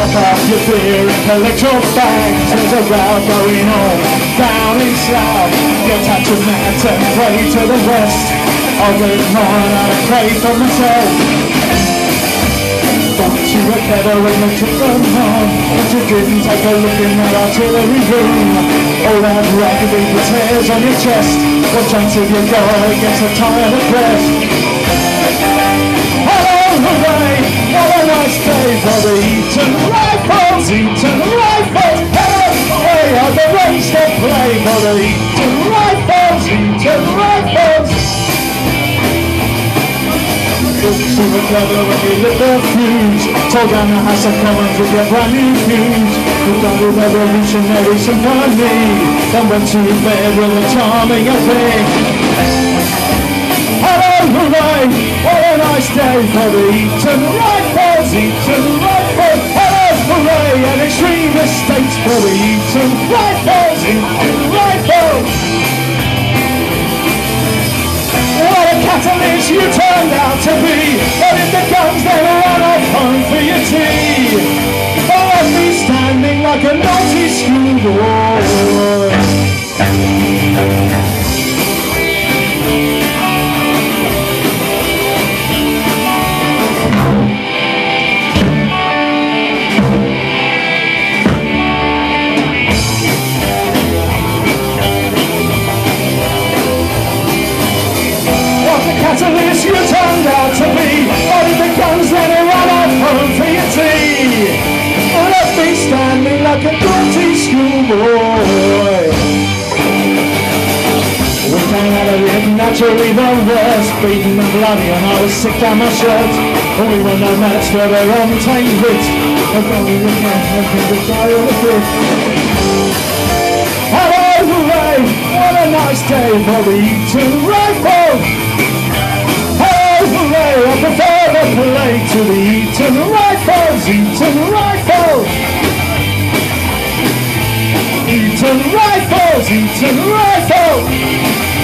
Pop up your beer and collect your bags. There's a row going on down in Slough. Get out your mat and pray to the west. I'll get mine and I pray for myself. Don't you were clever and you took them home, but you didn't take a look in that artillery room. All that rugby with tears on your chest. What chance have you got against a tired breast? Hooray, what a nice day for the Eton Rifles, Eton Rifles. Hooray, I've arranged to play for the Eton Rifles, Eton Rifles. Books who were clever when you lit their fuse, tore down the House of Commons with your brand new fuse. Who done with revolutionary symphony, then went to bed with a charming affair. Hooray, what a nice day for the Eton Rifles, Eton Rifles. Hooray, an extreme estates for the Eton Rifles, Eton Rifles. What a catalyst you turned out to be. But if the guns then run off home for your tea, I'll be standing like a naughty schoolboy. Catalyst you turned out to be. But if the guns then run off home for your tea, left me standing like a naughty schoolboy. We came out of it naturally the worst, beaten and bloody, and I was sick down my shirt. We were no match for their untamed wit, and only we can't the die on the fit. Hello, hooray, what a nice day for the Eton Rifles. Hooray, I prefer the play to the Eton Rifles, Eton Rifles. Eton Rifles, Eton Rifles.